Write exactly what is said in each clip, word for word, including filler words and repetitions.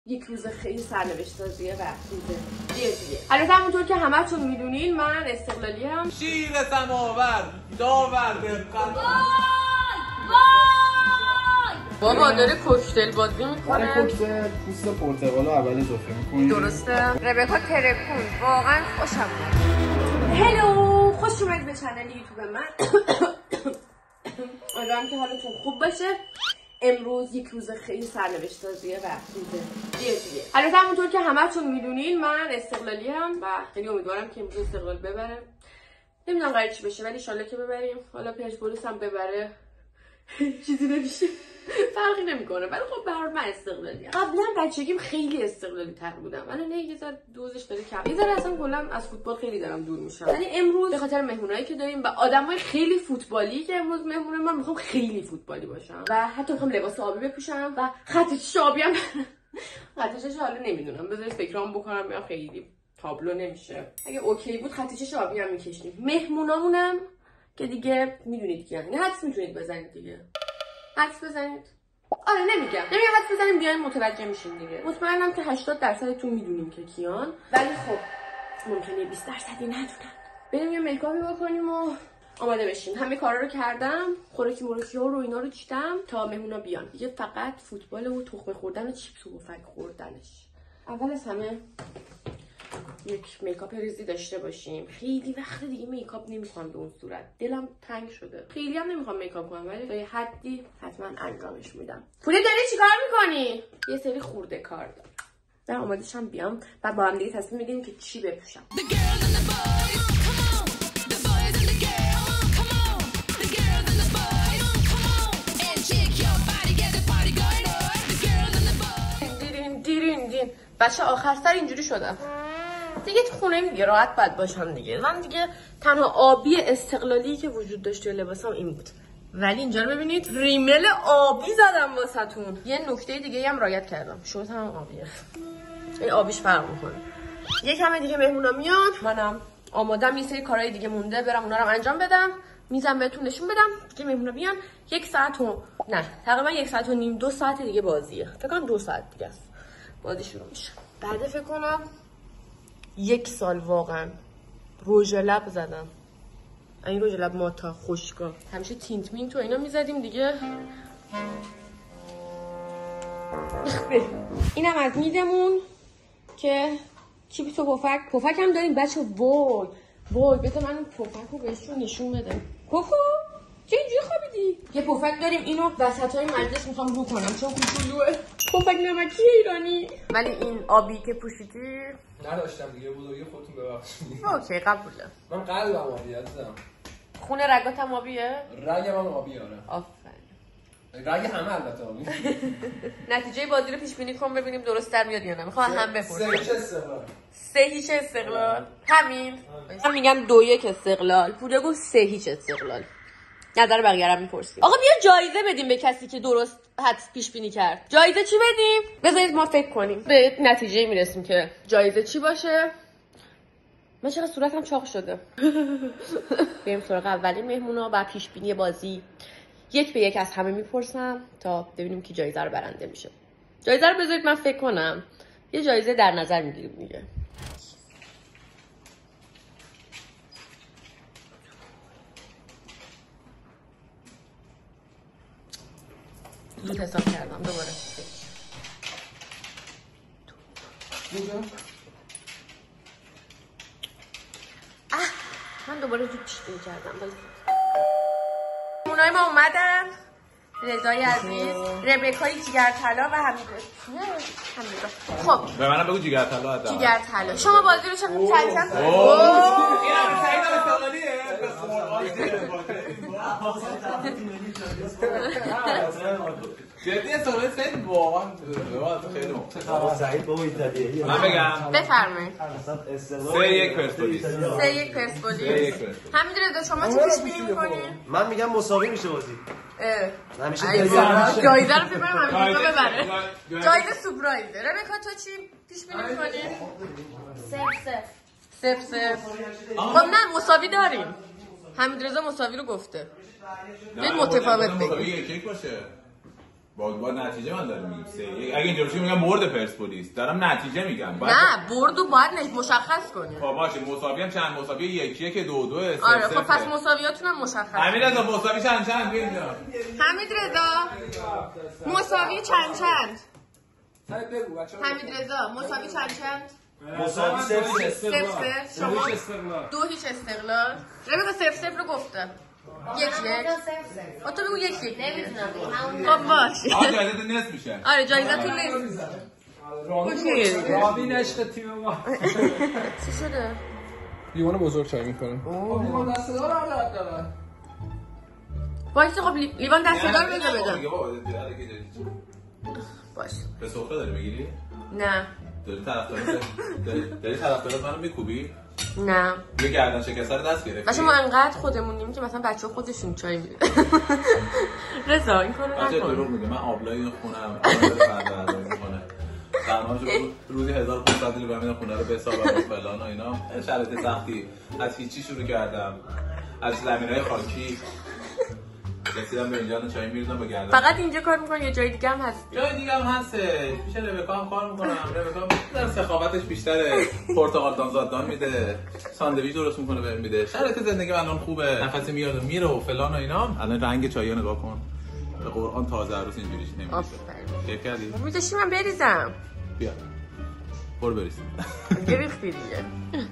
یک روز خیلی سرنوشت‌سازیه و روز دیگه. البته همونطور که همتون میدونین من استقلالی هم. شیر سماور داور دقت. بابا داره کوکتل بازی میکنه. کوکتل پوست پرتقال رو اول اضافه میکنی. درسته. ربکا ترکون واقعا خوشم اومد. هلو، خوش اومدید به کانال یوتیوب من. امیدوارم که حالتون خوب باشه. امروز یک روز خیلی سرنوشت‌سازیه و روز دیگه. البته همونطور که همتون میدونین من استقلالی هم و خیلی امیدوارم که امروز استقلال ببره. نمیدونم قرار چی بشه ولی ان شاءالله که ببریم. حالا پرسپولیس هم ببره چیزی نمیشه، فرقی نمیکنه. ولی خب به هر حال من استقلالی ام. قبلا بچگیم خیلی استقلالی تر بودم، ولی نه یه ذره دوزش داره کم. یه ذره اصلا کلا از فوتبال خیلی دارم دور میشم. ولی امروز به خاطر مهمونایی که داریم و آدمای خیلی فوتبالی که امروز مهمون من، میخوام خیلی فوتبالی باشم و حتی میخوام لباس آبی بپوشم و خط چش آبی هم خط چش حالا نمیدونم، بذارید فکرام بکنم. بیا خیلی تابلو نمیشه. اگه اوکی بود خط چش آبی هم میکشیم. مهمونامونم که دیگه میدونید که یعنی حدس میتونید بزنید دیگه. حدس بزنید. آره نمیگم. نمیگم حدس بزنیم بیاین متوجه میشین دیگه. مطمئنم که هشتاد درصدتون میدونین که کیان. ولی خب ممکنه بیست درصدی ندونن. بریم یه میکاپی بکنیم و آماده بشیم. همه کارا رو کردم. خوراکی موراکی ها رو اینا رو چیدم تا مهمونا بیان. دیگه فقط فوتبال و تخمه خوردن و چیپس و مفک خوردنش. اول از همه یک میکاپ ریزی داشته باشیم. خیلی وقت دیگه میکاپ نمیکنم به اون صورت. دلم تنگ شده. خیلی هم نمیخوام میکاپ کنم ولی تا یه حدی حتما انجامش میدم. پوله داری چیکار میکنی؟ یه سری خورده کار دارم. من آماده‌شم هم بیام و با هم دیگه تصمیم میگیریم که چی بپوشم. دیرین دیرین دین. بچه آخر سر اینجوری شدم. دیگه تو خونه دیگه راحت باید باشم دیگه. من دیگه تنها آبی استقلالی که وجود داشت توی لباسم این بود. ولی اینجا رو ببینید ریمل آبی زدم واسهتون. یه نکته دیگه هم رعایت کردم. شورت هم آبیه. این آبیش فرق میکنه. یه کم دیگه مهمونا میان. منم آمادم. یه سری کارهای دیگه مونده برم اونا رو انجام بدم. میزم بهتون نشون بدم. دیگه مهمونا بیان. یک ساعت و نه تقریبا یک ساعت و نیم دو ساعت دیگه بازیه. فکر کنم دو ساعت دیگه است. بازی شروع میشه. بعد فکر کنم یک سال واقعا روژ لب زدم. این روژ لب ماتا خوشگاه. همیشه تینت مینت و اینا میزدیم دیگه. اینم از میدمون که چیپس و پفک. پفک هم داریم بچه. وای وای بذار من اون پفک رو بهشون نشون بدم. کوکو چه اینجوری خوابیدی؟ یه پفک داریم اینو وسط های مجلس میخوام رو کنم چون کوچولوه. پفک نمکی ایرانی. ولی این آبی که پوشیدی نداشتم دیگه. بزرگی خودتون ببخشید. اوکی قبوله. من قلبم آبیه عزیزم. خونه رگات هم آبیه؟ رگ من آبیه. آره آفرین. رگ همه البته آبی. نتیجه بازی رو پیش بینی کن ببینیم درست در میاد یا نه. میخوام هم بپرسم. سه هیچ استقلال. سه هیچ استقلال. همین. من میگم دو یک استقلال. پوله گفت سه هیچ استقلال. نظر بقیه رو میپرسیم. آقا بیا جایزه بدیم به کسی که درست حدس پیش بینی کرد. جایزه چی بدیم؟ بذارید ما فکر کنیم. به نتیجه میرسیم که جایزه چی باشه. من چقدر صورتم چاق شده. بریم سراغ اولین مهمونا و پیش بینی بازی. یک به یک از همه میپرسم تا ببینیم کی جایزه رو برنده میشه. جایزه رو بذارید من فکر کنم. یه جایزه در نظر میگیریم دیگه. زود حساب کردم دوباره. اه من دوباره زود پیش بینی کردم. مهمونای ما اومدن. رضای عزیز، ربکای جیگرطلا و حمیده. حمیده. خب به منم بگو جیگرطلا حداقل. جیگرطلا. شما بازی رو چند چند اوه اینم خیلی استقلالیه. جدی استقلالی خیلی واقعا خیلی مختصر. سعید بابا ایتالیایی. من بگم بفرمایید. سه یک پرسپولیس. سه یک پرسپولیس. همین رضا شما چی پیش بینی می‌کنی؟ من میگم مساوی میشه بازی. اه. همیشه جایزه رو فکر کنم همیشه ببره. جایزه سورپرایزه. ربکا تو چی پیش بینی می‌کنی؟ صفر صفر. صفر صفر. خب نه مساوی داریم. حمیدرضا مساوی رو گفته. یه متفاوت بگیم. یک یک باشه. با با نتیجه من دارم میگم سه یک. اگه اینجوری میگم برد پرسپولیس دارم نتیجه میگم. نه برد رو باید مشخص کنی. خب باشه مساوی هم چند مساوی یکیه که دو دوه سه. آره خب پس مساویاتون هم مشخص. حمید رضا مساوی چند چند بیا اینجا. حمید رضا مساوی چند چند. بگو بچه‌ها. حمید رضا مساوی چند چند. مساوی صفر صفر شما دو هیچ استقلال. ربیکا صفر صفر رو گفتم. یک یک. آ تو بگو یک یک. نمیدونم. خب باش. آ جایزه نصف میشه. آره جایزتون نصف. اوکی. رابین عشق تیم ما. چی شده؟ لیوان بزرگ چای میکنه. خب لیوان دست دار هم داره. وایس خب لیوان دست دار بده بده. باش. به سفره داری میگیری؟ نه. داری طرفدار داری داری طرفدار منو میکوبی؟ نه. یه گردن شکسته رو دست گرفتی. باشه ما انقدر خودمونیم که مثلا بچه‌ها خودشون چای میده. رضا این کارو نکن. بچه دروغ میگه من آبلای خونم آبلای فردا میکنه. سرماش روزی هزار و پانصد لیوان میدم خونه رو بسازم و فلان و اینا. شرایط سختی از هیچی شروع کردم. از زمینای خاکی رسیدم به اینجا چای میریزم با گردن. فقط اینجا کار میکنی یا جای دیگه هم هست؟ جای دیگه هم هستش. میشه ربکا هم کار میکنم. ربکا در سخاوتش بیشتره. پرتقال دان زادان میده. ساندویچ درست میکنه بهم میده. شرایط زندگی من الان خوبه. نفسی میاد و میره و فلان و اینا. الان رنگ چایو نگاه کن. به قرآن تازه عروس اینجوریش نمیشه. آفرین. کیف کردی؟ میذاشی من بریزم. بیا. برو بریز. گریختی دیگه.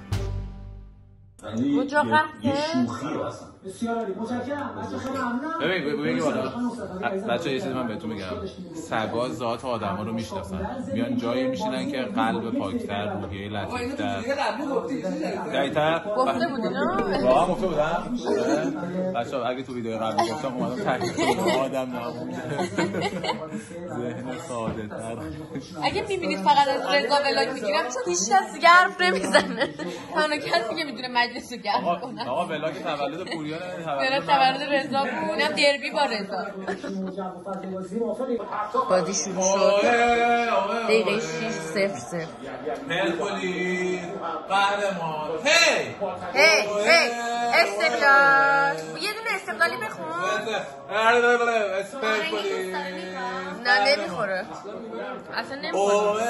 کجا قهده؟ بسیار عالی متشکرم. بچه‌ها خیلی ممنونم. ببین ببین بالا. بچه‌ها یه چیزی من بهتون میگم. سگا ذات آدما رو میشناسن. میان جایی میشینن که قلب پاکتر، روحیه لطیف‌تر. دقیقاً گفته بودی نه؟ واقعا گفته بودم. بچه‌ها اگه تو ویدیو قبل گفتم اومدم تحقیق آدم نبود. ذهن ساده‌تر. اگه می‌بینید فقط از رضا ولاگ میگیرم چون هیچ کس دیگه حرف نمیزنه. تنها کسی که میتونه مجلس رو گرم کنه. آقا ولاگ تولد پوریان تولد تولد رضا بود. اونم دربی با رضا. بازی شروع شد. دقیقه شش صفر صفر. پرسپولیس قهرمان. هی هی هی استقلال. یه دونه استقلالی بخون. پرسپولیس. نه نمیخوره. اصلا نمیخوره.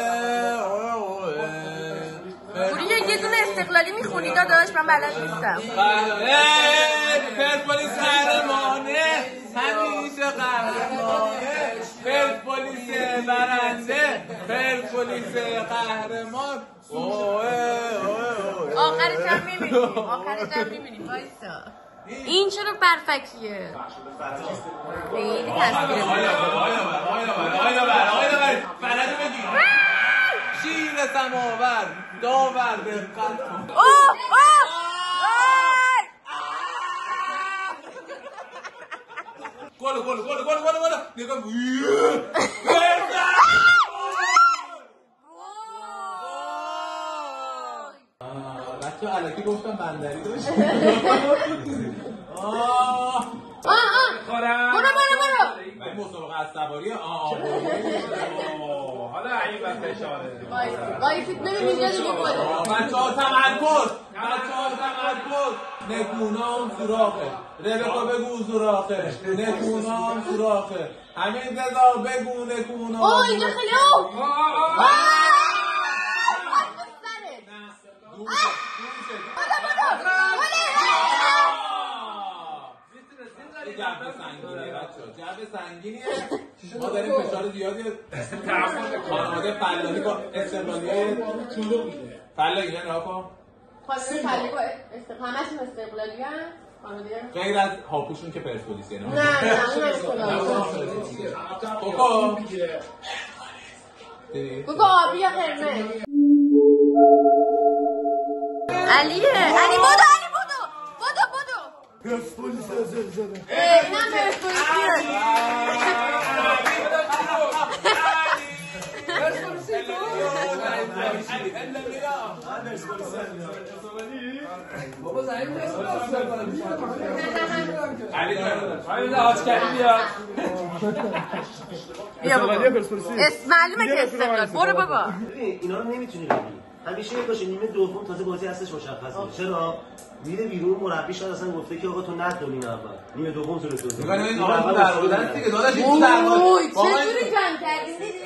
پوری یه دونه استقلالی میخونی داداش من بلد نیستم. پرسپولیس قهرمانه همیشه قهرمانه پرسپولیس برنده پرسپولیس قهرمان. آخرش هم میبینیم آخرش هم میبینیم وایسا. این چرا برفکیه؟ خیلی تصویره شیر سماور داور دقت کن. اوه اوه گل گل گل گل گل گل نگاه بچه علکی گفتم بندری داشت. آه آه برو برو برو. این مسابقه از سواری آه حالا این وقت اشاره. وایسید ببین اینجا دیگه گله. بچه‌ها تمرکز بچه‌ها تمرکز. نکونام سوراخه. ربکا بگو سوراخه. نکونام سوراخه. حمید رضا بگو نکونام. اوه اینجا خیلی اوه جعبه سنگینیه بچه‌ها جعبه سنگینیه. ما داریم فشار زیادی خانواده فلاحی با استقلالیه فلاحی نه نگاه کن. خانواده فلاحی با همشون استقلالی ان. غیر از هاپوشون که پرسپولیسیه. نه نه نه اون استقلالی. کوکو کوکو آبی یا قرمز؟ علیه علی بودو علی بودو بودو بودو. پرسپولیس زلزله. اینم پرسپولیسیه. بابا زمین پرسپولیس علی جان علی آج کردی بیا استقلالیه پرسپولیسی معلومه که استقلال. برو بابا. ببین اینا رو نمیتونی بگی. همیشه یه باشه نیمه دوم تازه بازی هستش مشخص میشه. چرا؟ میره بیرون مربی شاید اصلا گفته که آقا تو ندونی نیمه اول. نیمه دوم زور تو. نگاه این آقا در بودن دیگه داداش این در بود. اوه چه جوری جمع کردین دیدی؟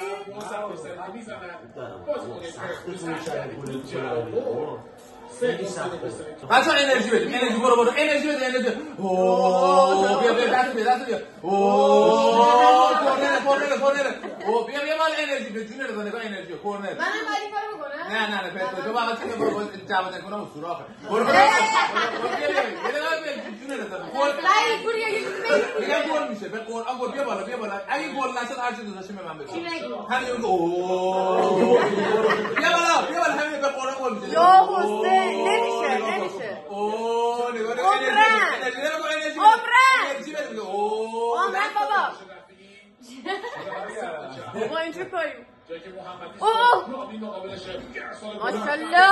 بچه انرژی بده انرژی برو برو انرژی بده انرژی اوه بیا بیا دست بیا دست بیا اوه کورنر کورنر کورنر اوه بیا بیا مال انرژی به جون رضا نگاه انرژی کورنر منم ولی کارو بکنم نه نه نه پتو تو باید چه برو جواد کنم و سوراخه برو برو بیا بیا بیا جون رضا گل ولی پوری یه چیزی میگم گل میشه به قرآن گل بیا بالا بیا بالا اگه گل نشد هر چی دوستاش به من بگو همین اوه بیا بالا بیا بالا همین به قرآن گل میشه یا حسین نمیشه نمیشه اوه نگاه نگاه انرژی نگاه انرژی انرژی بده اوه عمران بابا بابا اینجور کنیم اوه ماشالله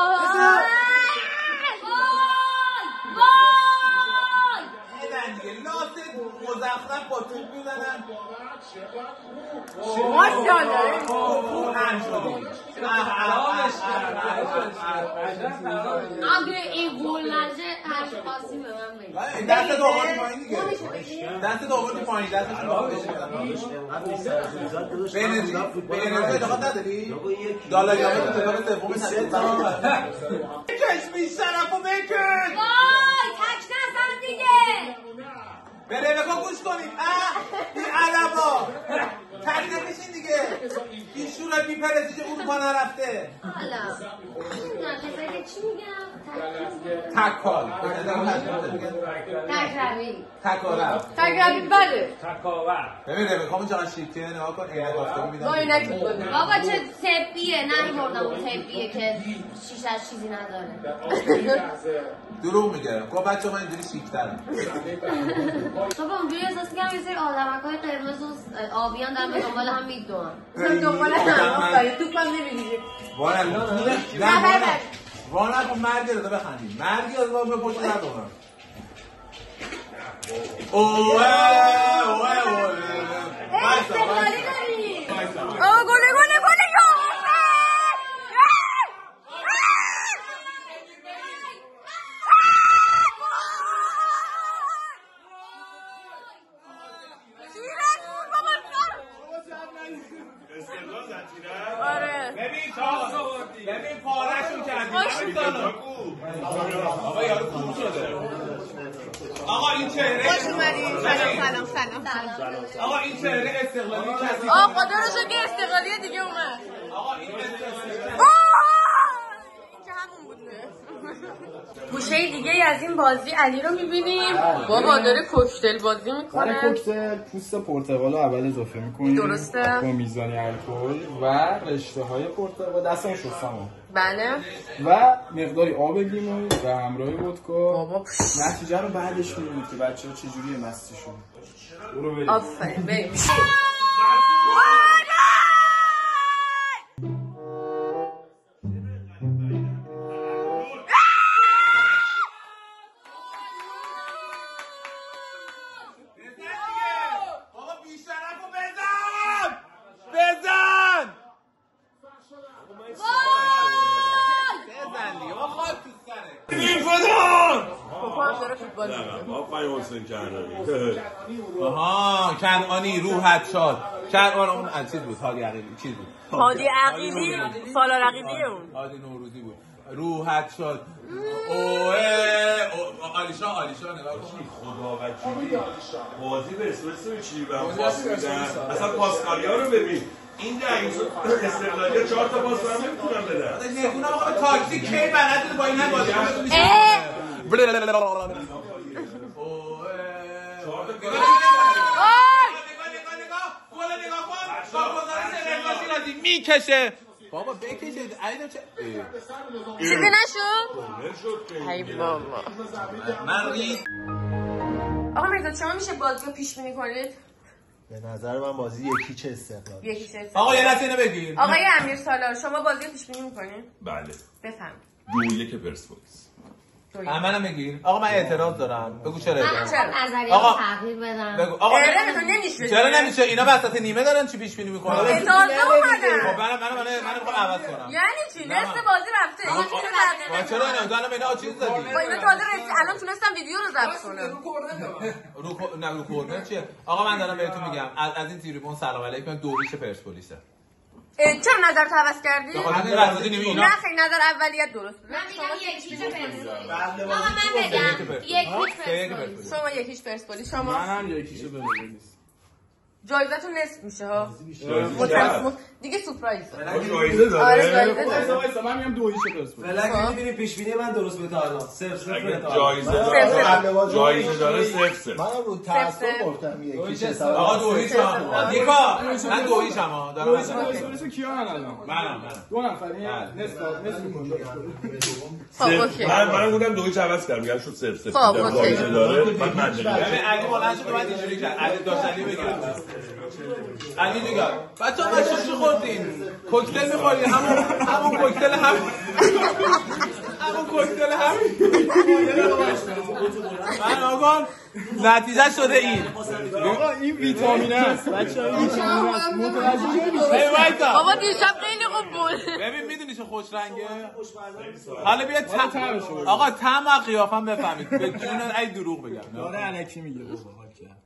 مزخرف با توپ میزنن ماشالله اگه این گل نشه هر خاصی به من بگید دست دو آوردی پایین دیگه دست دو آوردی پایین دستش رو بشه به انرژی به انرژی اعتقاد نداری؟ دالاری ها به تقاط سوم چشمی شرفو بکن وای تک نزن دیگه بله بکن گوش کنید این عربا تک نمیشین دیگه این شورای بیپرستی که اروپا نرفته حالا نه کسایی چی میگم تکال تکروی تکال تکروی بله ببین ربکامون چقدر شیکه نگاه کن عینک آفتابی میدن با عینک می‌کنه بابا چه طبیه نه بردم اون طبیه که شیشه از چیزی نداره دروغ میگه گفت بچه من اینجوری شیک‌ترم بابا اونجوری احساس می‌کنم یه سری آدمک‌های قرمز و آبیان دارن به دنبال هم میدوئن دنبال هم آفرین توپم نمی‌ریزه والا نه والا خب مرگی رو بخندیم مرگی از ما به پشت ندارم اوه اوه اوه استقلالی داری آه گله گله گله یا ببین پاره‌شون کردیم آقا یارو خوب شده آقا این چهره خوش اومدید سلام سلام سلام آقا این چهره استقلالی کسی آه خدا رو شکر استقلالی دیگه اومد آقا این استقلالی که همون بود گوشه دیگه از این بازی علی رو میبینیم بابا داره کوکتل بازی میکنه برای کوکتل پوست پرتقال رو اول اضافه میکنیم درسته با میزانی الکل و رشته های پرتقال دستمون شستم بله و مقداری آب لیمو و همراه ودکا بابا نتیجه رو بعدش میبینید که بچه ها چجوریه مستیشون برو بریم آفرین بریم آها کنعانی روحت شاد کنعان اون از چیز بود هادی عقیلی چیز بود هادی عقیلی سالار عقیلی اون هادی نوروزی بود روحت شاد اوه آلیشا آلیشا نگاه کن خدا وکیلی بازی به اسپرسو چی برام پاس میدن اصلا پاسکالیا رو ببین این دقیقه استقلالیه چهار تا پاس برام نمیتونن بدن نگونه آقا به تاکسی کی بلد با این هم بازی کنه میکشه بابا بکشه اینا چه چیزی نشد؟ ای بابا من رید آقا مرزاد شما میشه بازی رو پیش بینی کنید؟ به نظر من بازی یکی چه استقلال یکی چه آقا یه لحظه اینو بگیر آقای امیر سالار شما بازی رو پیش بینی میکنید؟ بله بفهم دو یک پرسپولیس منم بگیر. آقا من اعتراض دارم. بگو چرا اعتراض؟ آقا تغییر بدم. بگو آقا نمیشه. چرا نمیشه؟ اینا وسط نیمه دارن چی پیش بینی میکنن؟ تازه اومدن. خب منم منم منم میخوام عوض کنم. یعنی چی؟ نصف بازی رفته. ما چرا اینا دارن اینا چیز زدی؟ با اینا تازه رسید. الان تونستم ویدیو رو ضبط کنم. رو نه رو کورنر چیه؟ آقا من دارم بهتون میگم از از این تریبون سلام علیکم دوریش پرسپولیسه. چرا نظر تو عوض کردی؟ نه خیلی نظر اولیت درست بود. من میگم یکیش پرسپولیس. آقا من بگم یکیش پرسپولیس. شما یکیش پرسپولیس شما منم یکیشو پرسپولیس. جایزتون نصف میشه ها. دیگه سورپرایز. جایزه داره. من میگم دو هیچ پرسپولیس. فعلا می‌بینی پیش بینی من درست بود تا الان. صفر صفر تا. جایزه داره. جایزه داره صفر صفر. من رو تعصب گفتم یکیش. آقا دو هیچ ها. دیکا من دو هیچ هم دارم. پرسپولیس کیا من الان؟ منم منم. دو نفری نصف نصف من من گفتم دو هیچ عوض کردم میگم شد صفر صفر. خب جایزه داره. من منطقی. علی بلند شد بعد اینجوری کرد. علی داشت علی بگیره. علی دیگه بچه‌ها ما چی خوردین؟ کوکتل می‌خورید همون همون کوکتل هم همون کوکتل هم من آقا نتیجه شده این آقا این ویتامین است بچه‌ها این ویتامین است متوجه نمی‌شید بابا دیشب خیلی خوب بود ببین میدونی چه خوش رنگه حالا بیا طعم آقا طعم و قیافم بفهمید به جون ای دروغ بگم داره الکی میگه بابا حال کرد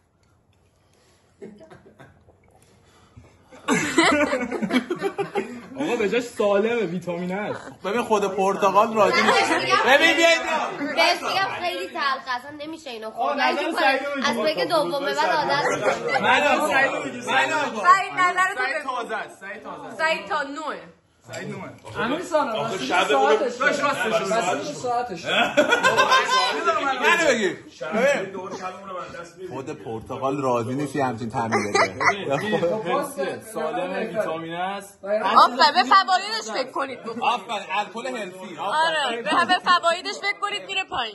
آقا به جاش سالمه ویتامین است ببین خود پرتقال راضی نیست ببین بیاید بسیار خیلی تلخ اصلا نمیشه اینو خورد از بگه دوم به بعد عادت میشه من سعید سعید نظر تو تازه است سعید تازه است سعید تا نوه سعید نوه همین سالا آخه شبمون داشت راستش ساعتش منو بگیر دور شبمون رو من دست میدیم خود پرتقال راضی نیستی همچین تعمی بده سالم ویتامین است آفرین به فوایدش فکر کنید آفرین الکل هلسی آره به فوایدش فکر کنید میره پایین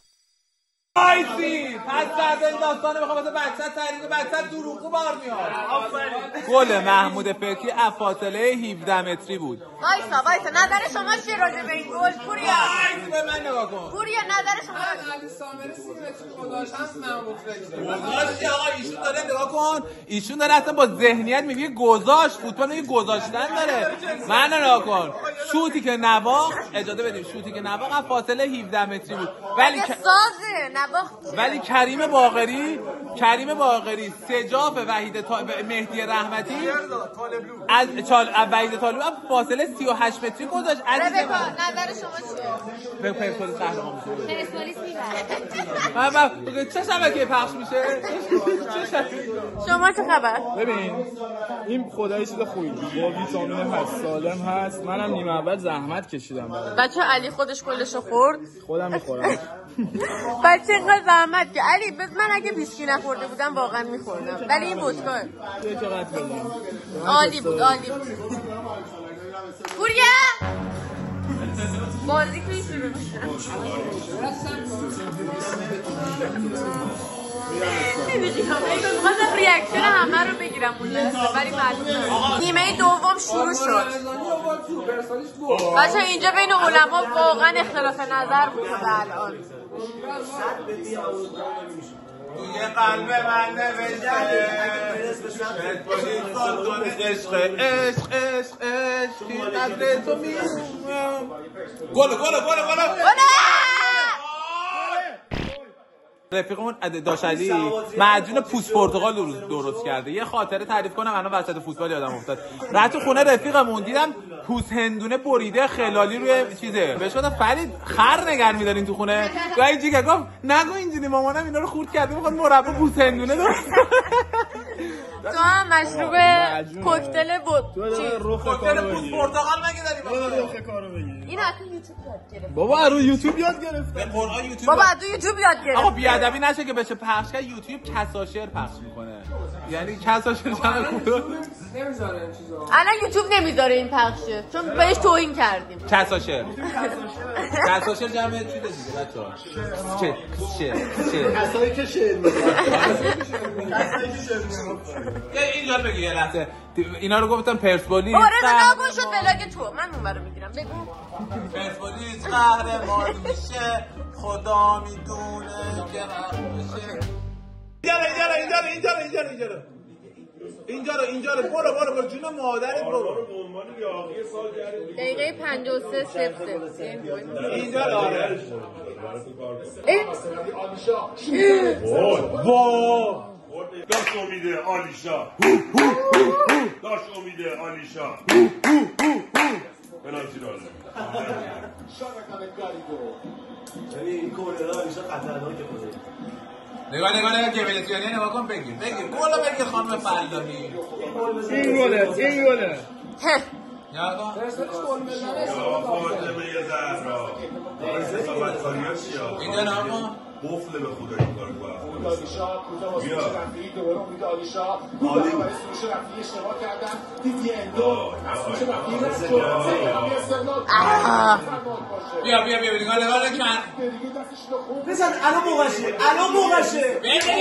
آیسی پس بعد این داستانه میخوام واسه بچت تعریف بچت دروغگو بار میاد گل محمود فکری از فاصله هفده متری بود وایسا وایسا نظر شما چیه راجع به این گل پوریا آیسی به من نگاه کن پوریا نظر شما علی سامر سی متری گذاشت هست محمود فکری گذاشت آقا ایشون داره نگاه کن ایشون داره اصلا با ذهنیت میگه گذاشت فوتبال میگه گذاشتن داره من نگاه کن شوتی که نواخت اجازه بدیم شوتی که نواخت از فاصله هفده متری بود ولی سازه ولی کریم باقری کریم باقری سجاف وحید تا... مهدی رحمتی از چال وحید طالب فاصله سی و هشت متری گذاشت عزیز من نظر شما چیه به پرسپولیس قهرمان میشه پرسپولیس میبره من چه شبکه پخش میشه شما چه خبر ببین این خدای چیز خوبی با ویتامین هست سالم هست منم نیمه اول زحمت کشیدم بچه علی خودش کلشو خورد خودم میخورم بچه اینقدر زحمت که علی بس من اگه ویسکی نخورده بودم واقعا میخوردم ولی این ودکا یه چقدر بزنم عالی بود عالی بود پوریا بازی که شروع میشه نمی‌خوام می‌خواستم ریاکشن همه رو بگیرم اون لحظه ولی معلومه نیمه دوم شروع شد بچه اینجا بین علما واقعا اختلاف نظر بود تا الان توی قلب من نوشته عشق عشق عشق عشق که قدر تو میرونم گل گل گل گل رفیقمون داشتی معجون پوست پرتقال درست کرده یه خاطره تعریف کنم الان وسط فوتبال یادم افتاد رفت خونه رفیقمون دیدم پوست هندونه بریده خلالی روی چیزه بهش گفتم فرید خر نگه می‌دارین تو خونه گاهی جیگه گفت نگو اینجوری مامانم اینا رو خورد کرده میخواد مربا پوست هندونه درست تو هم مشروب کوکتل بود چی کوکتل پوست پرتقال مگه داری روخ کارو بگیر این از یوتیوب یاد گرفت بابا رو یوتیوب یاد گرفت به قرآن یوتیوب بابا از یوتیوب یاد گرفت آقا بیادبی نشه که بشه پخش کرد یوتیوب کساشر پخش میکنه یعنی کسا شده جمع خوبه نمیذاره این چیزا. الان یوتیوب نمیذاره این پخشه چون بهش توهین کردیم. کساشر کساشر جمع چیز دیگه بچه‌ها. چه چه چه کسایی که شعر میگن. کسایی که شعر میگن. اینجا بگی یه لحظه. اینا رو گفتم پرسپولیس. آره نگو شد بلاگ تو. من اونورا میگیرم. بگو. پرسپولیس قهرمان میشه. خدا میدونه که میشه. اینجا رو اینجا رو اینجا رو اینجا رو اینجا رو اینجا رو اینجا رو برو برو برو جون مادرت برو. دقیقه پنجاه و سه صفر صفر. اینجا رو آره. وا داشت امیده آلیشا داشت امیده آلیشا پنالتی داره. یعنی این کورنر آلیشا خطرناکه بوده. نگاه نگاه نگاه که ولسیانی نگاه کن بگیر بگیر گل بگیر خانم فلاحی. این گله این گله. نگاه کن. فاطمه زهرا. اینجا نگاه کن. قفل به خدا این کار کنم. آلیشا کوزا واسه رفیعی دوباره امید آلیشا کوزا برای سروش رفیعی اشتباه کردن دیدی اندو سروش رفیعی رفت شد سه استقلال بیا بیا بیا نگاه نگاه کن بزن الان موقعشه الان موقعشه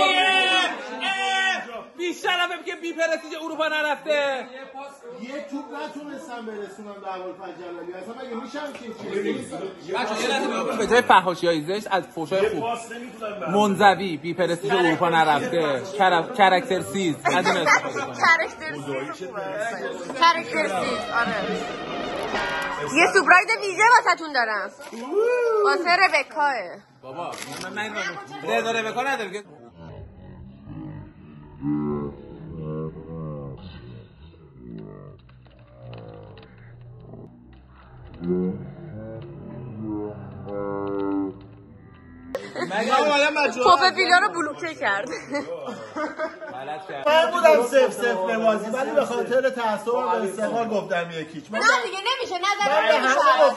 بیشرفه که بی پرستیژ اروپا نرفته. یه توپ نتونستم برسونم به ابوالفضل جلالی. اصلا مگه میشم چی بچه‌ها یه لحظه به جای فحاشی‌های زشت از فحشای خوب منزوی بی پرستیژ اروپا نرفته کاراکتر سیز از این استفاده کنید. کاراکتر سیز کاراکتر سیز آره. یه سورپرایز ویژه واسهتون دارم واسه ربکاه. بابا من من رضا ربکا نداره که توپ ویلا رو بلوکه کرد. من بودم سف سف به بازی ولی به خاطر تعصبم به استقلال گفتم یکیچ. نه دیگه نمیشه نظر نمیشه.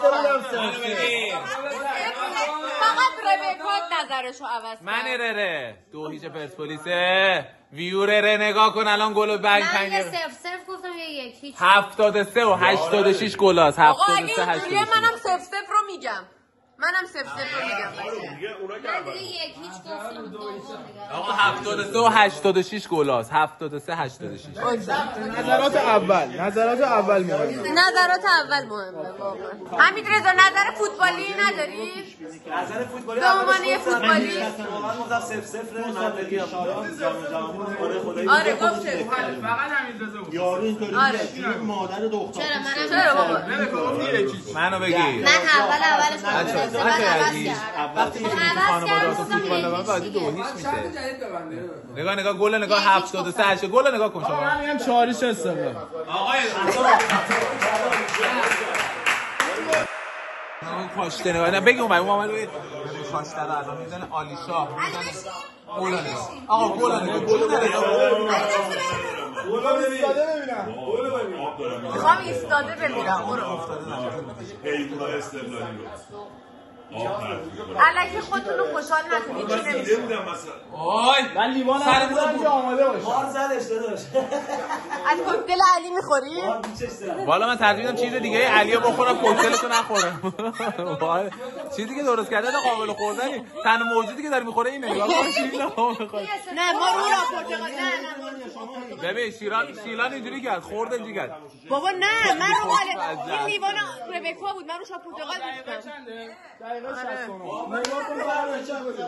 فقط ربکا نظرشو عوض کرد. من رره دو هیچ پرسپولیسه ویو رره نگاه کن الان گل بنگ من یه صفر صفر گفتم یه یک هیچ. هفتاد و سه و هشتاد و شش گل است. هفتاد و سه هشتاد و شش. منم صفر صفر رو میگم. منم صفر صفر رو میگم. من دیگه یک هیچ گفتم. آقا هفتاد و سه و هشتاد و شش گل است. هفتاد و سه هشتاد و شش. نظرات اول نظرات اول مهمه. نظرات اول مهمه واقعا. حمید رضا نظر فوتبالی نداری؟ نظر فوتبالی به عنوان یه فوتبالی واقعا گفتم صفر صفر من بگی آره گفت فقط حمید رضا بود. یارو اینطوری میگه مادر دختر. چرا منم چرا بابا؟ منو بگی. من اول اولش گفتم وقتی میگی خانواده تو فوتبال نگاه بعدی دو هیچ میشه. نگاه نگاه گل نگاه هفتاد و سه هشت گل نگاه کن شما. من میگم چهار هیچ استقلال. آقای اون کاشته نگاه نه بگی اون اون عمل بگی کاشته رو الان میزنه آلیشا میزنه گل نگاه آقا گل نگاه گل نگاه گل ببینم گل ببینم میخوام ایستاده ببینم برو حیونا استقلالی رو الکی خودتون رو خوشحال نکنید چی نمیشه. وای من لیوان سر بودم آماده باشم. مار زدش داداش. از کوکتل علی میخوری؟ والا من ترجیح میدم چیز دیگه علیو بخورم کوکتلتو نخورم. وای چیزی که درست کرده قابل خوردنی. تنها موجودی که داره میخوره اینه. نگاه کن چیزی نمیخوره. نه ما رو را پرتقال نه نه ببین شیران شیلان اینجوری کرد خورد اینجوری کرد. بابا نه من رو قاله این لیوان ربکا بود من رو شا پرتقال گفتم. دقیقه شصت و نه. نگاه کن فردا چه بود.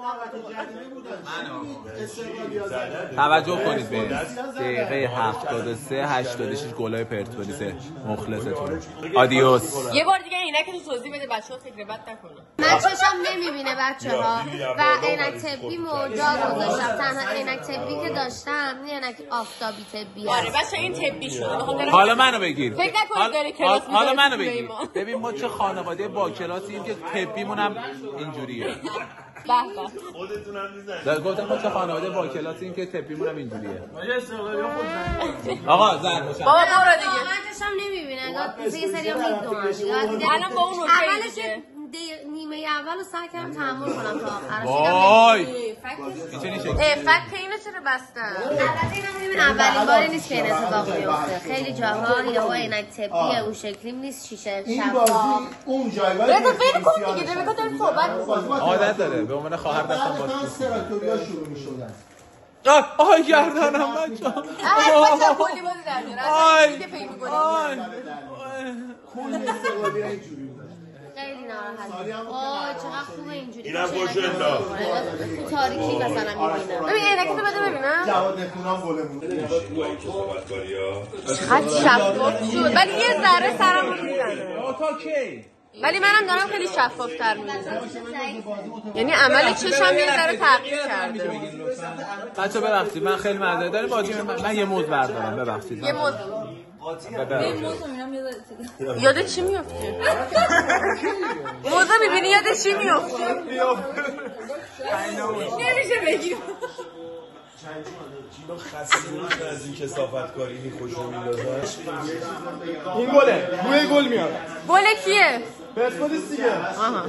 توجه کنید به دقیقه هفتاد و سه هشتاد و شش گلای پرسپولیس مخلصتون. آدیوس. یه بار دیگه عینک تو توضیح بده بچه‌ها فکر بد نکنن. من چشم نمیبینه بچه‌ها و عینک طبی موجا گذاشتم. تنها عینک طبی که داشتم یه عینک آفتابی طبی. آره بچه این طبی شده. حالا منو بگیر. فکر نکنید داره کلاس میذاره. حالا منو بگیر. ببین ما چه خانواده با کلاسیم که طبیمون هم اینجوریه. به به. خودتون هم میزنید. گفتم ما چه خانواده با کلاسیم که طبیمون هم اینجوریه. آقا زرد باشم. بابا برو دیگه. من چشم نمیبینه. انگار یه سری هم میدونن. الان با اون اوکی. نیمه اول رو سعی کردم تحمل کنم تا آخر. وای میتونی شکل فکر اینو چرا بستن؟ البته اینم اولین باری نیست که این اتفاق میفته. خیلی جاها یهو عینک طبی اون شکلی نیست، شیشه شفاف. اون جایگاه بذار ببین کن دیگه داره داره صحبت می‌کنه. عادت داره به عنوان خواهر دستم باز. سراتوریا شروع می‌شدن. آی گردنم بچه‌ها. آی بچه‌ها کلی بازی در میاره. آی دیگه فکر می‌کنی. آی کل استقلالی اینجوری بود. خیلی ناراحت. آه چقدر خوبه اینجوری. اینم خوش انداخت. تو تاریکی مثلا می‌بینم. ببین عینکتو بده ببینم. جواد نخونام گلمون. چقدر شفاف شد. ولی یه ذره سرمو میزنه. تا کی؟ ولی منم دارم خیلی شفافتر می‌بینم. یعنی عمل چشم یه ذره تغییر کرده. بچه ببخشید من خیلی معذرت دارم بازی من, من یه موز بردارم ببخشید. یه موز. یاد چی میفته؟ موزه میبینی یاد چی میفته؟ نمیشه بگیم. کیلو خسته از این کثافت کاری این خوش رو میندازن. این گله بوی گل میاد. گل کیه؟ پرسپولیس دیگه. آها.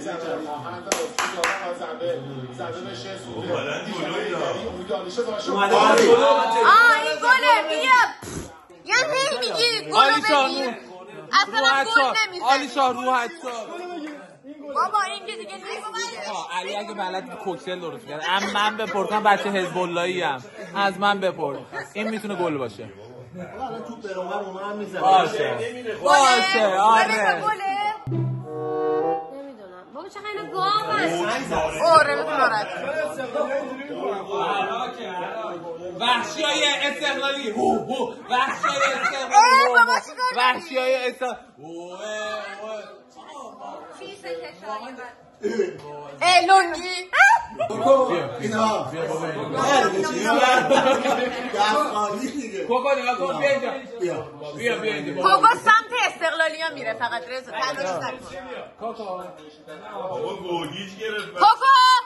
آه این گله بیا. یعنی هی میگی گلو بگیر. اصلا گل نمیزنی. علی شاه روحت بابا این که دیگه نیست. علی اگه بلد کوکتل درست کرد ام من بپرسم بچه حزب اللهی ام از من بپرس این میتونه گل باشه. حالا تو برامر اونا هم میزنه. باشه باشه آره. نمیدونم بابا چقدر اینو گام هست. اوه رمضان ناراحت. وحشیای استقلالی هو هو وحشیای استقلالی وحشیای استقلالی ای لونگی اینا کوکو نگاه کن بیا اینجا بیا بیا اینجا کوکو سمت استقلالی ها میره فقط رضا تلاش نکن. کوکو بابا گوگیج گرفت. کوکو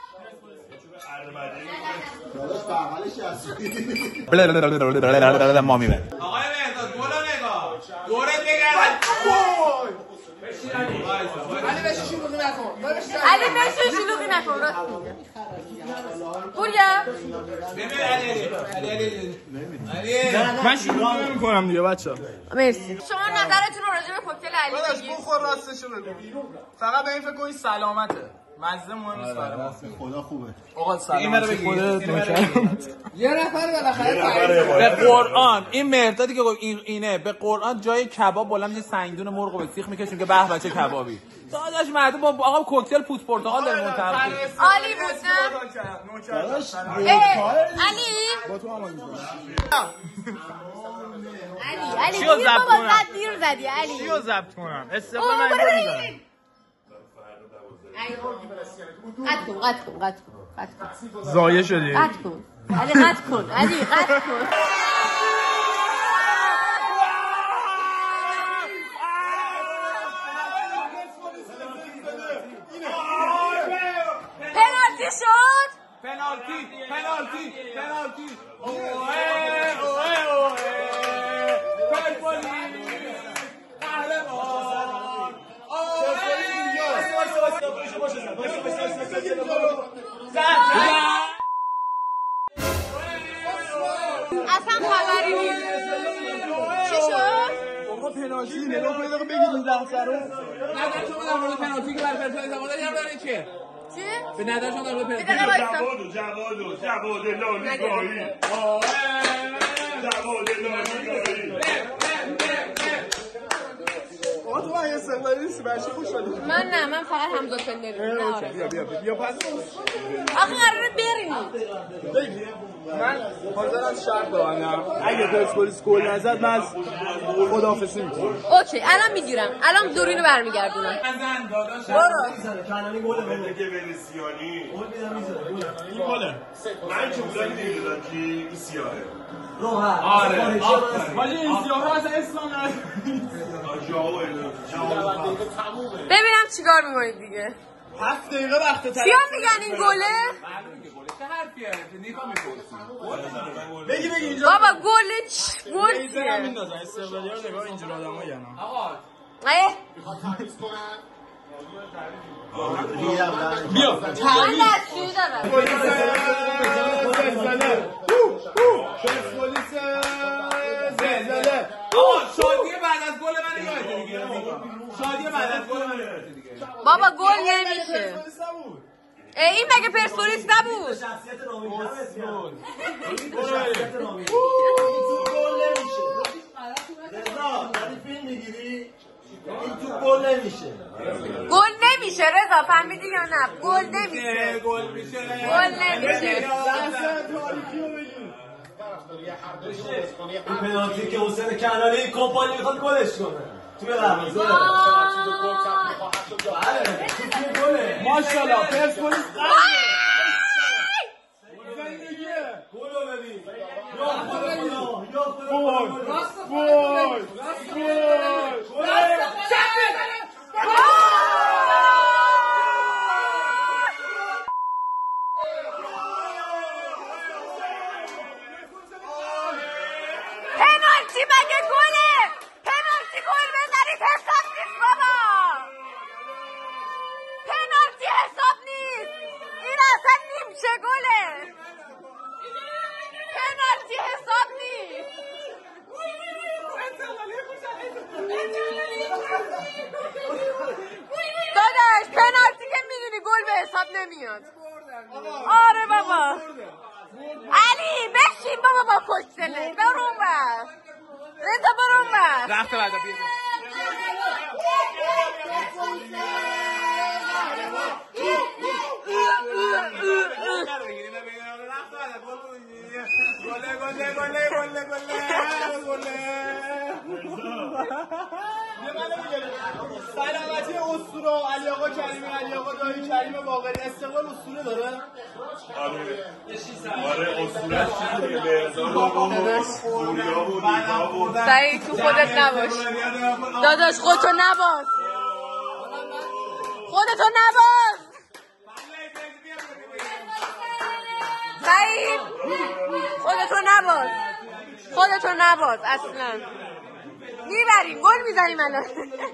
مامی من آقای مهداد گلا نگاه دورت بگرد علی بهش شلوغی نکن. علی بهش شلوغی نکن راست میگه. پوریا ببین علی علی علی من شروع نمی‌کنم دیگه بچه‌ها. مرسی. شما نظرتون رو راجع به کوکتل علی داداش بگید. بخور راستشو بگو. فقط به این فکر کنید سلامته. مزه مهم نیست برای ما. خدا خوبه. آقا سلام. این رو بگید یه نفر بالاخره به قرآن این مردادی که این اینه به قرآن جای کباب بلند یه سنگدون مرغ به سیخ میکشیم که به بچه کبابی. داداش مردم با آقا کوکتل پوست پرتقال داره منتخب. عالی بود نه؟ علی با تو هم علی علی چیو دیر ضبط بابا کنم؟ زد دیر زدی علی. چیو ضبط کنم؟ استقلال اوه، من برو اینو برو. می‌زنم. قطع کن قطع کن قطع کن قطع کن ضایع شدی. قطع کن علی قطع کن علی قطع کن. پنالتی شد. پنالتی پنالتی پنالتی اوه اوه اوه پرسپولیس قهرمان اصلا خبری نیست. چی شد؟ آقا پنالتی نگاه کنید آقا بگید این لحظه رو. نظر شما در مورد پنالتی که برای پرسپولیس آماده دارید چیه؟ چی؟ به نظر شما در مورد پرسپولیس جواد و جواد و جواد لالیگایی. جواد لالیگایی. آقا تو من استقلالی نیستی بچه خوش شدی. من نه من فقط حمزه پندری. نه آره. بیا بیا بیا پس آخه قراره بریم. من حاضرم شرط ببندم اگه پرسپولیس گل نزد من از خداحافظی میکنم. اوکی الان میگیرم الان دورینو برمیگردونم. برو کنانی گل بده که ونسیانی. گل میدم میزنه. این گله. من که بودم نمیدونم که این سیاهه. روحت. آره حاجی این سیاه‌ها اصلا اسلام نداره. ببینم چیکار میکنید دیگه. هفت دقیقه وقت تلفن. کیا میگن این گله؟ چه حرفیه؟ نیکا میپرسی. بگی بگی اینجا. بابا گل چ گل ایزن هم میندازن استقلالی‌ها نگاه اینجور آدمایی هستن. آقا اه بیا من دستشویی دارم. پرسپولیس زلزله. آقا شادی بعد از گل من یادته دیگه. شادی بعد از گل من یادته دیگه. بابا گل نمیشه. این مگه پرسپولیس نبود؟ شخصیت رامین شخصیت رامین گل نمیشه. رضا داری فیلم میگیری؟ این تو گل نمیشه. گل نمیشه رضا فهمیدی یا نه؟ گل نمیشه. گل میشه. گل نمیشه. این پنالتی که حسین کنانی کمپانی میخواد گلش کنه توی دروازه. بله ماشاءالله پرسپولیس گلو ببین. یا خدا یا خدا. گل گل گل پنالتی مگه گله؟ پنالتی گل بزنید حساب نیست بابا. پنالتی حساب نیست. این اصلا نیمچه گله. پنالتی حساب نیست. داداش پنالتی که میدونی گل به حساب نمیاد. آره بابا. علی بشین بابا با کشتله. برو اون بر رضا برو اون بر. رفت بعد بیا. گله گله گله گله گله گله. سلامتی اسطوره علی آقا کریمی علی آقا دایی کریم باقری استقلال اسطوره داره؟ آره آره اسطوره چیه به پوریا و نیما و سعید تو خودت نباش داداش. خودتو نباز خودتو نباز سعید. خودتو نباز خودتو نباز اصلا. میبریم گل میزنیم الان.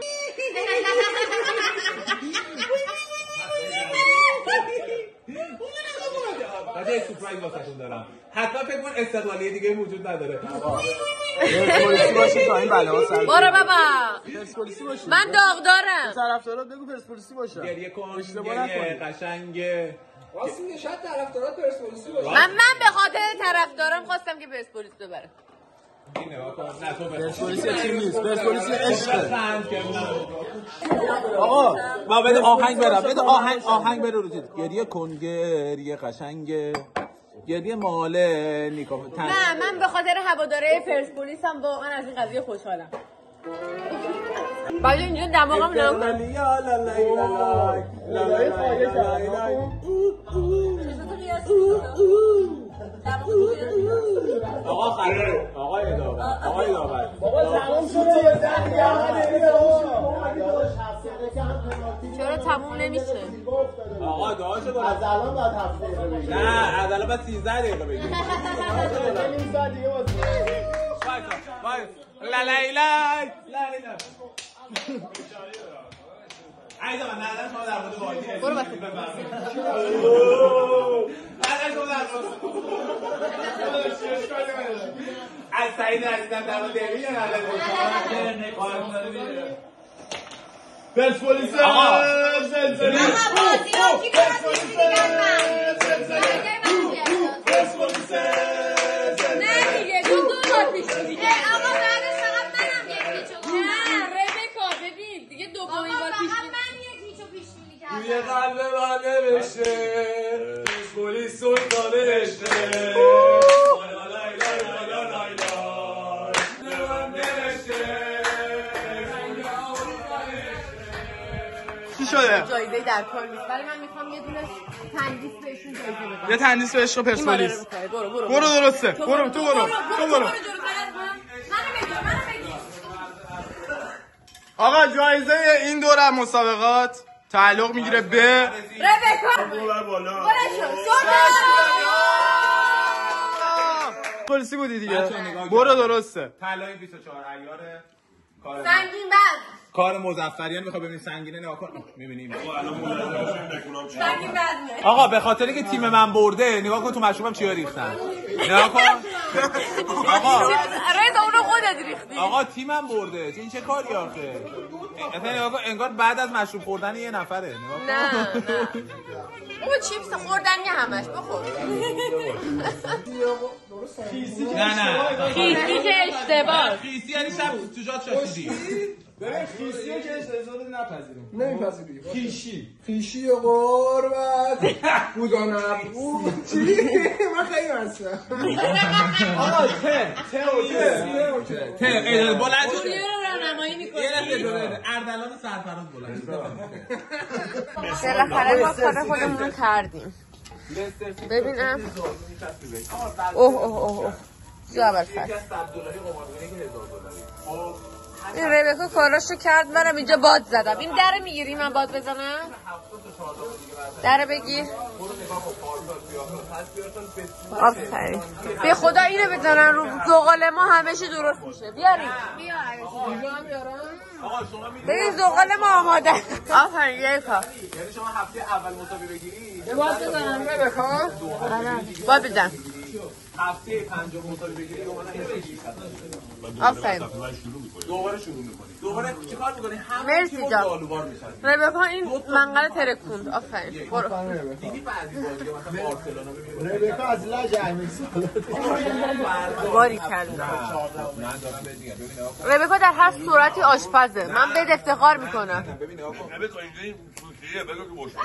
بعد یه سورپرایز واسهتون دارم. حتما فکر کن استقلالیه دیگه وجود نداره. پرسپولیسی باشه تا این بلاها سر. برو بابا. پرسپولیسی باشه. من داغ دارم. طرفدارات بگو پرسپولیسی باشه. گریه کن. گریه قشنگه. راست میگه شاید طرفدارات پرسپولیسی باشه. من من به خاطر طرفدارم خواستم که پرسپولیس ببره. این نگاه کن. نه تو پرسپولیس تیم نیست. پرسپولیس عشق. آقا با بده آهنگ برم. بده آهنگ آهنگ بره رو چیز. گریه کن گریه قشنگه. گریه ماله نیکا. نه من به خاطر هواداره پرسپولیس هم واقعا از این قضیه خوشحالم. بعد اینجا دماغم نمی‌کنه. آقا خیلی آقای داور آقای داور بابا تمام شده چرا تموم نمیشه؟ آقا دعاشو از الان بعد هفته دقیقه نه از الان بعد سیزده دقیقه بگیر نیم ساعت دیگه بازی وای لا لا لا لا عايز من نظر شما در مورد بازی برو بس نظر شما در مورد از سعید عزیزم در مورد دیوی نظر پرسپولیس زلزله. بازی رو کی کنه پرسپولیس نه دیگه دو دو بار پیش دیگه. آقا بعدش فقط منم یک پیچو نه ربکا ببین دیگه دومین بار پیش من یک پیچو پیش بینی کردم. توی قلب من نوشته پرسپولیس سلطان رشته چی شده؟ جایزه در کار نیست ولی من میخوام یه دونه تندیس بهشون جایزه بدم. یه تندیس بهش رو پرسپولیس. برو برو برو درسته. برو تو برو. تو برو. آقا جایزه این دور مسابقات تعلق میگیره به ربکا. ببر بالا پرسپولیسی بودی دیگه. برو درسته. طلای بیست و چهار عیاره سنگین بعد کار مظفریان میخواد ببین سنگینه نگاه کن میبینیم سنگین بعد آقا به خاطر که تیم من برده نگاه کن تو مشروبم چیا ریختن نگاه کن آقا رضا اونو خودت ریختی آقا تیمم برده این چه کاری آخه اصلا نگاه کن انگار بعد از مشروب خوردن یه نفره نگاه نه نه اون چیپس خوردنی همش بخور نه نه خیسی که اشتباه خیسی یعنی شب تو جات شاشیدی ببین خیشی که اجازه نپذیریم نمیپذیریم خیشی خیشی قربت بودانم چی؟ من خیلی هستم آقا ته ته ته بلند شد یه رو رانمایی میکنی اردلان سرفراز بلند بالاخره ما کار خودمون رو کردیم ببینم اوه اوه اوه اوه جو اول فرد این ربکا کاراشو کرد منم اینجا باد زدم این در میگیری من باد بزنم در بگیر آفرین به خدا اینو بزنن رو زغال ما همه چی درست میشه بیاریم ببین زغال ما آماده آفرین یه کار یعنی شما هفته اول مسابقه بگیری باد بزنم ربکا باد بزن هفته پنجم مسابقه بگیری آفرین دوباره شروع می‌کنی دوباره چیکار می‌کنی همون مرسی تیمو جان بالوبار می‌شن ربکا این منقل ترکوند آفرین برو دیدی بعضی بازی‌ها مثلا بارسلونا ببین ربکا از لج امیر سالات باری کردم من دارم بهت میگم ببین آقا ربکا در هر صورتی آشپزه من بهت افتخار میکنم ببین نگاه کن ربکا اینجا این سوسیه بگو که مشکل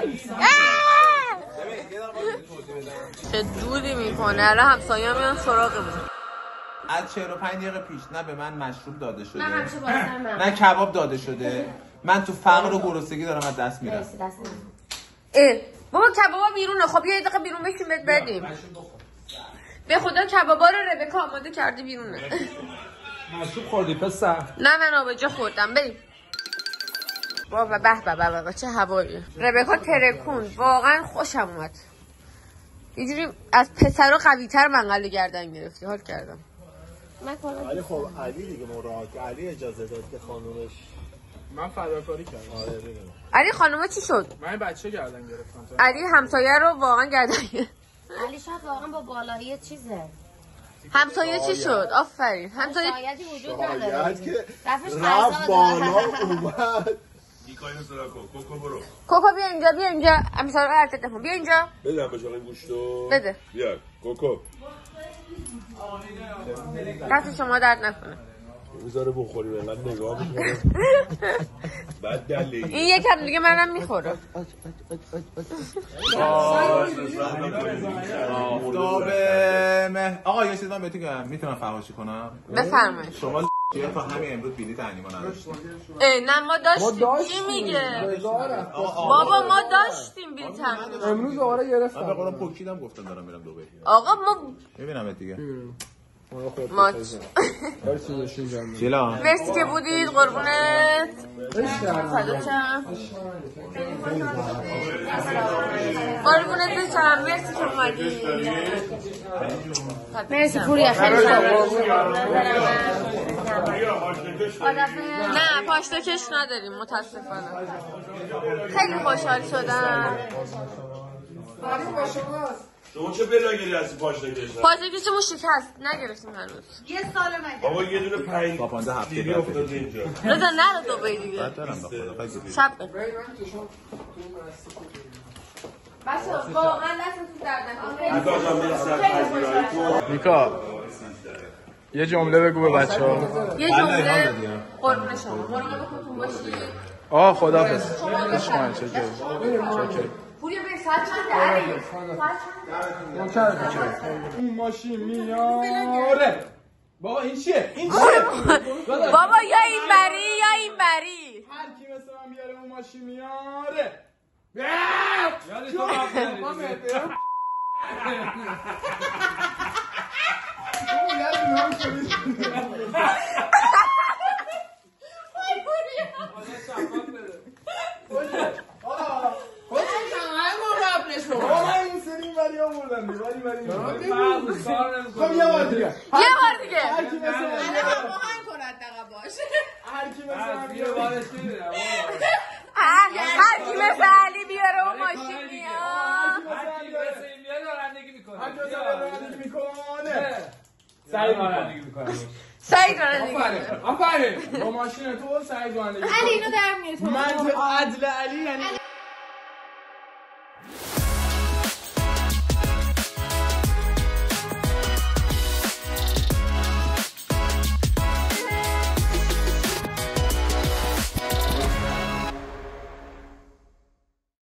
ببین یه دقیقه توضیح بدم چه دودی میکنه الان همسایه‌ها میان سراغمون از چهل و پنج دقیقه پیش نه به من مشروب داده شده من همیشه بازتر من نه کباب داده شده من تو فقر و گرسنگی دارم از دست میرم اه بابا کبابا بیرونه خب یه دقیقه بیرون بشین بهت بدیم به خدا کبابا رو ربکا آماده کرده بیرونه مشروب خوردی پسر نه من آبجو خوردم بریم بابا به به به به چه هوایی ربکا ترکوند واقعا خوشم اومد یه جوری از پسرا قوی‌تر منقل گردن گرفتی حال کردم ولی خب علی دیگه مراقب علی اجازه داد که خانومش من فداکاری کردم آره ببینم علی خانومه چی شد من بچه گردن گرفتم علی همسایه رو واقعا گردن گرفت علی شاید واقعا با بالایی چیزه همسایه چی شد آفرین همسایه شایدی وجود نداره شاید که رفتش رفت بالا اومد دیکای نسلا کو کوکو برو کوکو بیا اینجا بیا اینجا امسال هر تلفن بیا اینجا بدم به شما گوشتو بده بیا کوکو دست شما درد نکنه بذاره بخوریم انقدر نگاه میکنه بعد دلی این یکم دیگه منم میخورم آقا یه چیز من بهتون بگم میتونم فحاشی کنم بفرمایید شما تا همین امروز بلیط انیما نداشتیم اه نه ما داشتیم چی میگه بابا ما داشتیم بلیط انیما امروز دوباره گرفتم من به قولم پوکیدم گفتم دارم میرم دبی آقا ما میبینمت دیگه ماچ چیلا مرسی که بودید قربونت فدا چم قربونت بشم مرسی که اومدید مرسی پوریا خیلی نه پاشتکش نداریم متاسفانه خیلی خوشحال شدم شما چه بلاگیری هستی پاشنه کشن؟ پاشنه کشمون شکست نگرفتیم هنوز یه سال مگه بابا یه دونه پنج با پانزده هفته دیگه افتاده اینجا رضا نرو دوباره دیگه بعد دارم بخدا شب بچه واقعا دستتون درد نکنه نیکا یه جمله بگو به بچه ها یه جمله قربون شما مراقب خودتون باشید آه خداحافظ عشقان چکر چکر پوریا به ساعت چنده علی این ماشین میاره بابا این چیه این چیه بابا یا این بری یا این بری هر کی مثل من بیاره اون ماشین میاره یادی تو یه بار دیگه هر کی مثل من باش هر کی مثل علی بیاره اون ماشین میاد. هر کی مثل این میاد رانندگی میکنه. هر کی مثل رانندگی میکنه. سعید رانندگی میکنه. سعید رانندگی آفرین. آفرین. با ماشین تو سعید رانندگی. علی اینو در میاد. من عدل علی یعنی